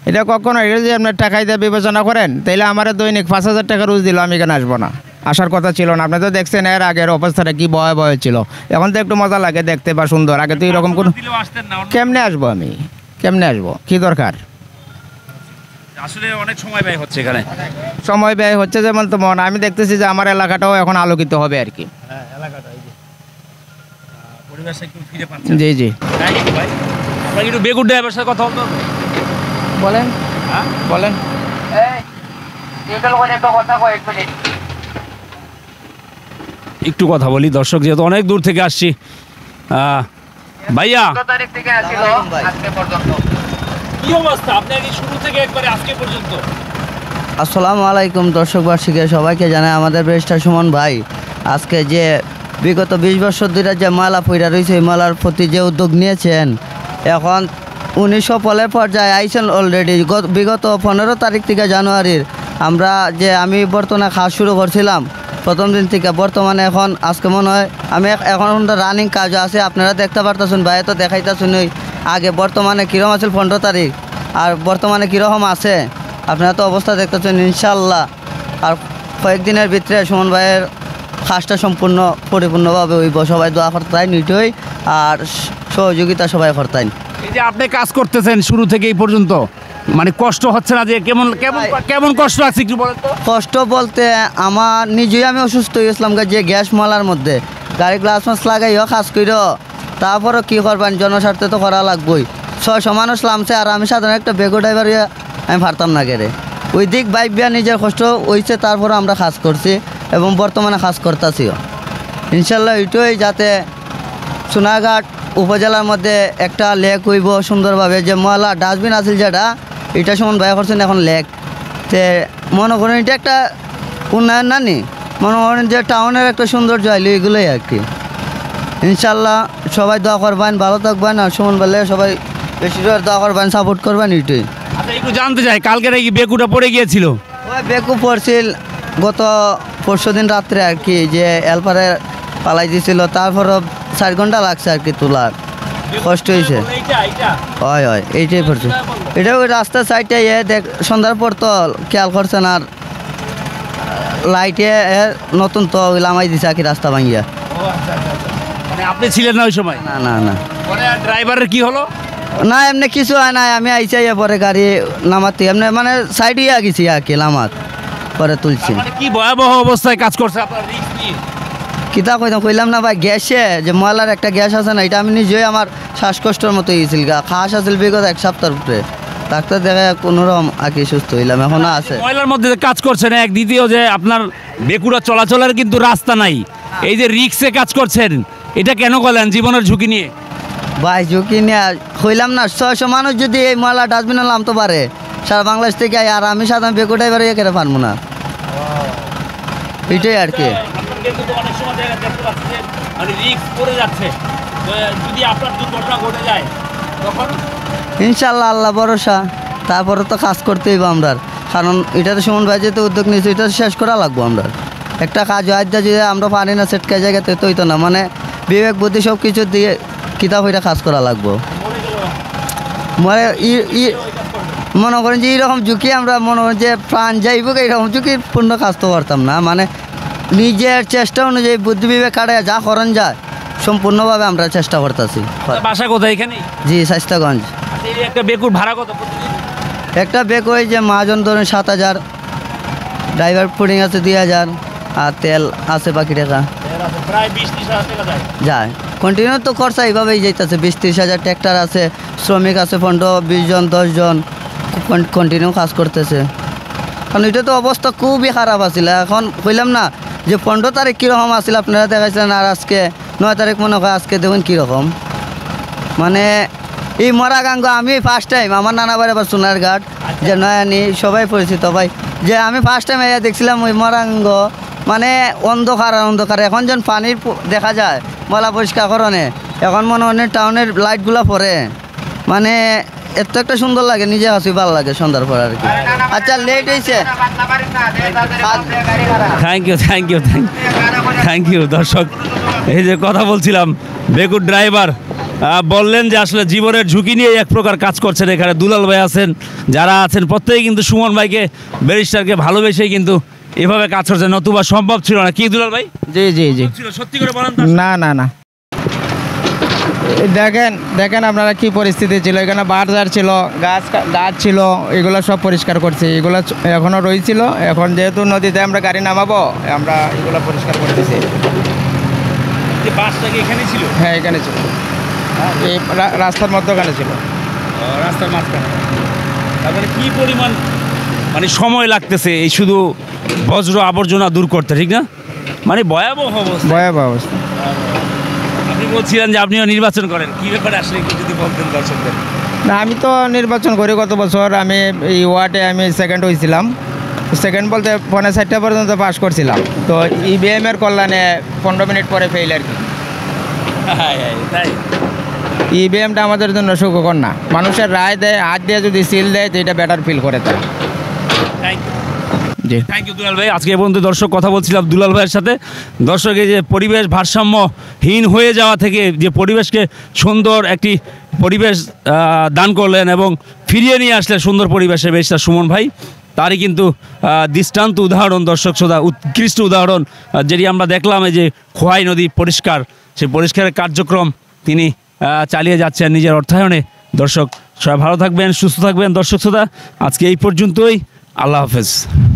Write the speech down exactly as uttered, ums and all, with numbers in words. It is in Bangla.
এটা কখনো এটা যদি আপনার টাকায় দিয়ে বিবেচনা করেন তাহলে আমার দৈনিক পাঁচ হাজার টাকা রোজ দিল আমি এখানে আসবো না, আসার কথা ছিল না। আপনি তো দেখছেন এর আগের অবস্থাটা কি ভয় ভয় ছিল, এখন তো একটু মজা লাগে দেখতে বা সুন্দর। আগে তো এরকম কোনো কেমনে আসবো আমি, কেমনে আসবো, কি দরকার? আসলে অনেক সময় ব্যয় হচ্ছে এখানে। সময় ব্যয় হচ্ছে যেমন তেমন আমি দেখতেছি যে আমার এলাকাটাও এখন আলোকিত হবে আর কি। জি জি একটু বেগুন ড্রাইভারের সাথে কথা বলতে হবে। বলেন হ্যাঁ বলেন। একটু কথা বলি দর্শক, যেহেতু অনেক দূর থেকে আসছি। ভাইয়া কি অবস্থা আপনার শুরু থেকে একবারে আজকে পর্যন্ত? আসসালামু আলাইকুম দর্শকবাসীকে সবাইকে জানাই আমাদের ব্যারিস্টার সুমন ভাই আজকে যে বিগত বিশ বছর ধরে যে মালা পইরা রয়েছে এই মালার প্রতি যে উদ্যোগ নিয়েছেন, এখন উনি সফলের পর্যায়ে আইছেন অলরেডি। বিগত পনেরো তারিখ থেকে জানুয়ারির আমরা যে আমি বর্তমানে কাজ শুরু করছিলাম প্রথম দিন থেকে, বর্তমানে এখন আজকে মনে হয় আমি এখন রানিং কাজ আছে, আপনারা দেখতে পারতেছেন ভাই, তো দেখাইতেছেন ওই আগে বর্তমানে কীরকম আছে পনেরো তারিখ আর বর্তমানে কীরকম আছে আপনারা তো অবস্থা দেখতেছেন। ইনশাল্লাহ আর কয়েকদিনের ভিতরে সুমন ভাইয়ের কাজটা সম্পূর্ণ পরিপূর্ণভাবে হইব। সবাই দোয়া করতেন নিটই আর সহযোগিতা সবাই করতেন। এই যে আপনি কাজ করতেছেন শুরু থেকে এই পর্যন্ত, মানে কষ্ট হচ্ছে না? যে কেমন কেমন কেমন কষ্ট আছে একটু বলেন তো। কষ্ট বলতে আমার নিজেই আমি অসুস্থ হয়ে গেছিলাম যে গ্যাস মালার মধ্যে গাড়ি গ্লাস মাছ লাগাইও কাজ করিও, তারপরও কী করবেন জনস্বার্থে তো করা লাগবই। ছয়শো মানুষ নামছে আর আমি সাধারণ একটা বেগো ড্রাইভার আমি পারতাম না গেরে, ওই দিক বাইবিয়া নিজের কষ্ট হয়েছে, তারপরে আমরা কাজ করছি এবং বর্তমানে কাজ করতেছিও। ইনশাল্লাহ এটাই যাতে সোনারঘাট উপজেলার মধ্যে একটা লেক হইব সুন্দরভাবে, যে ময়লা ডাস্টবিন আছে যেটা এটা সমান ব্যয় করছেন এখন লেক তে মনে করেন এটা একটা উন্নয়ন না নি, মনে করেন যে টাউনের একটা সৌন্দর্য আইলো, এগুলোই আর কি। ইনশাল্লাহ সবাই দোয়া করবেন, ভালো থাকবেন আর সুমন বললে সবাই বেশি করে দোয়া করবেন, সাপোর্ট করবেন এটাই। আচ্ছা একটু জানতে চাই, কালকে নাকি বেকুটা পড়ে গিয়েছিল? ওই বেকু পড়ছিল গত পরশু দিন রাত্রে আর কি, যে এলপারে পালাই দিয়েছিল, তারপরও চার ঘন্টা লাগছে আর কি তোলার, কষ্ট হয়েছে। হয় হয় এইটাই পড়ছে, এটা ওই রাস্তার সাইডে এ দেখ সন্ধ্যার পর তো খেয়াল করছেন আর লাইটে নতুন তো লামাই দিছে আর কি রাস্তা ভাঙিয়া। মানে আপনি ছিলেন না ওই সময়? না না না। ড্রাইভারের কি হলো? না এমনি কিছু হয় না, আমি আইসা পরে গাড়ি নামাতে এমনি মানে সাইডে গেছি আর কি, লামাত পরে তুলছি। কি ভয়াবহ অবস্থায় কাজ করছে আপনার? রিস্ক নিয়ে কিতা কইতাম কইলাম না ভাই, গ্যাসে যে ময়লার একটা গ্যাস আছে না, এটা আমি নিজেই আমার শ্বাসকষ্টর মতো হয়েছিল, গা খাস আছিল বিগত এক সপ্তাহের উপরে, ডাক্তার দেখে কোনোরকম আর কি সুস্থ হইলাম, এখনো আছে। ময়লার মধ্যে কাজ করছেন এক, দ্বিতীয় যে আপনার বেকুড়া চলাচলের কিন্তু রাস্তা নাই, এই যে রিক্সে কাজ করছেন, এটা কেন করলেন জীবনের ঝুঁকি নিয়ে? ভাই ঝুঁকি নিয়ে হইলাম না, ছয়শো মানুষ যদি এই ময়লা ডাস্টবিনে নামতে পারে সারা বাংলাদেশ থেকে, আর আমি সাধারণ বেকু ড্রাইভার ইয়ে করে পারবো না, এটাই আর কি। অনেক সময় জায়গা দেখতে পাচ্ছি যে মানে রিস্ক পড়ে যাচ্ছে, যদি আপনার দুর্ঘটনা ঘটে যায় তখন? ইনশাল্লাহ আল্লাহ ভরসা, তারপরে তো কাজ করতে হইব আমরা, কারণ এটা তো সুমন ভাই যেহেতু উদ্যোগ নিয়েছে এটা শেষ করা লাগবো আমরা। একটা কাজ হয় যদি আমরা পারি না সেটকা জায়গাতে তো হইতো না, মানে বিবেক বুদ্ধি সব কিছু দিয়ে কিতাব হইটা কাজ করা লাগবো। মানে মনে করেন যে এইরকম ঝুঁকি আমরা মনে করেন যে প্রাণ যাইব, এইরকম ঝুঁকির পূর্ণ কাজ তো করতাম না, মানে নিজের চেষ্টা অনুযায়ী বুদ্ধি বিবেক কাটায় যা করেন যায় সম্পূর্ণভাবে আমরা চেষ্টা করতেছি। বাসা কোথায়? এখানে? জি স্বাস্থ্যগঞ্জ। একটা বেকুর ভাড়া কত? একটা বেক ওই যে মহাজন ধরেন সাত হাজার, ড্রাইভার পুডিং আছে দুই হাজার, আর তেল আছে বাকি টাকা প্রায় বিশ ত্রিশ হাজার টাকা যায়। যায় কন্টিনিউ তো খরচা এইভাবেই যাইতেছে, বিশ ত্রিশ হাজার। ট্র্যাক্টর আছে, শ্রমিক আছে পনেরো বিশ জন দশ জন কন্টিনিউ কাজ করতেছে, কারণ এটা তো অবস্থা খুবই খারাপ আছিল। এখন কইলাম না যে পনেরো তারিখ কীরকম আসছিল আপনারা দেখাইছিলেন, আর আজকে নয় তারিখ মনে হয়, আজকে দেখুন কীরকম। মানে এই মরা গাঙ্গ আমি ফার্স্ট টাইম, আমার নানা বাড়ি আবার সোনারঘাট যে নয়ানি সবাই পরিচিত ভাই, যে আমি ফার্স্ট টাইম এসে দেখছিলাম ওই মরাঙ্গ, মানে অন্ধকার অন্ধকার। এখন যখন পানির দেখা যায় ময়লা পরিষ্কার করণে, এখন মনে হয় টাউনের লাইটগুলো পরে, মানে এত একটা সুন্দর লাগে, নিজে আসি ভালো লাগে সন্ধ্যার পর আর কি। আচ্ছা লেট হয়েছে, thank you thank you thank thank you. দর্শক এই যে কথা বলছিলাম, বেকুর ড্রাইভার আহ, বললেন যে আসলে জীবনের ঝুঁকি নিয়ে এক প্রকার কাজ করছেন এখানে দুলাল ভাই আছেন, যারা আছেন প্রত্যেকেই কিন্তু সুমন ভাইকে ব্যারিস্টারকে ভালোবেসেই কিন্তু এভাবে কাজ করছেন, নতুবা সম্ভব ছিল না। কি দুলাল ভাই? জি জি জি ছিল, সত্যি করে বলেন তো। না না না এই দেখেন দেখেন আপনারা কি পরিস্থিতি ছিল, এখানে বাজার ছিল, গাছ কা- গাছ ছিল, এগুলো সব পরিষ্কার করছি, এগুলো চ- এখনো রয়েছিল। এখন যেহেতু নদীতে আমরা গাড়ি নামাবো, আমরা এগুলো পরিষ্কার করতেছি। যে বাসটা কি এখানে ছিল? হ্যাঁ এখানে ছিল, এই রা- রাস্তার মধ্যখানে ছিল। ও, রাস্তার মাঝখানে। তারপরে কি পরিমাণ মানে সময় লাগতেছে এই শুধু বজ্র আবর্জনা দূর করতে, ঠিক না? মানে ভয়াবহ অবস্থা। ভয়াবহ অবস্থা। আপনি বলছিলেন যে আপনিও নির্বাচন করেন, কি ব্যাপারে আসলে একটু যদি বলতেন দর্শকদের। না আমি তো নির্বাচন করি গত বছর, আমি এই ওয়ার্ডে আমি সেকেন্ড হয়েছিলাম। সেকেন্ড বলতে পৌনে চারটা পর্যন্ত পাস করছিলাম, তো ইভিএম এর কল্যাণে পনেরো মিনিট পরে ফেল আর কি। তাই ইভিএমটা আমাদের জন্য সুখকর না, মানুষের রায় দেয়, হাত দিয়ে যদি সিল দেয় তো এটা বেটার ফিল করে তাই। Thank you ji thank you Dulal ভাই। আজকে এ পর্যন্ত দর্শক কথা বলছিলাম দুলাল ভাইয়ের সাথে। দর্শক এই যে পরিবেশ ভারসাম্যহীন হয়ে যাওয়া থেকে যে পরিবেশকে সুন্দর একটি পরিবেশ আহ, দান করলেন এবং ফিরিয়ে নিয়ে আসলেন সুন্দর পরিবেশে ব্যারিস্টার সুমন ভাই, তারই কিন্তু আহ, দৃষ্টান্ত উদাহরণ দর্শক শ্রোতা, উৎকৃষ্ট উদাহরণ আহ, যেটি আমরা দেখলাম এই যে খোয়াই নদী পরিষ্কার, সেই পরিষ্কারের কার্যক্রম তিনি আহ, চালিয়ে যাচ্ছেন নিজের অর্থায়নে। দর্শক সবাই ভালো থাকবেন, সুস্থ থাকবেন দর্শক শ্রোতা। আজকে এই পর্যন্তই, আল্লাহ হাফেজ।